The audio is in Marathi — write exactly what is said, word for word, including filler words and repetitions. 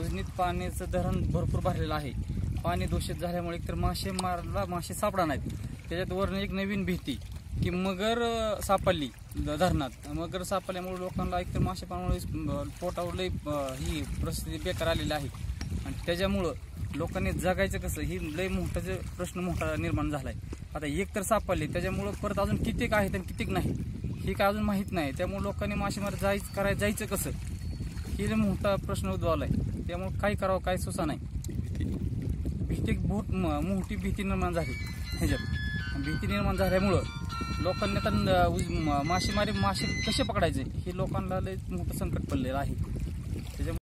उजनीत पाण्याचं धरण भरपूर भरलेलं आहे. पाणी दूषित झाल्यामुळे एकतर मासे मारला मासे सापडा नाहीत. त्याच्यात वरून एक नवीन भीती की मगर सापडली धरणात. मगर सापडल्यामुळे लोकांना एकतर मासे पाण्यामुळे पोटावर लई ही परिस्थिती बेकार आलेली आहे. आणि त्याच्यामुळं लोकांनी जगायचं कसं ही लई मोठाचा प्रश्न मोठा निर्माण झालाय. आता एक तर सापडली, त्याच्यामुळं परत अजून कितीक आहेत आणि कितीक नाही हे काय अजून माहीत नाही. त्यामुळे लोकांनी मासेमार जायचं करायचं जायचं कसं ही मोठा प्रश्न उद्भवलाय. त्यामुळे काय करावं काय सुचा नाही. भीती बहुत मोठी भीती निर्माण झाली. ह्याच्यात भीती निर्माण झाल्यामुळं लोकांनी आता मासेमारी मासे कसे पकडायचे हे लोकांना लय मोठं संकट पडलेलं आहे.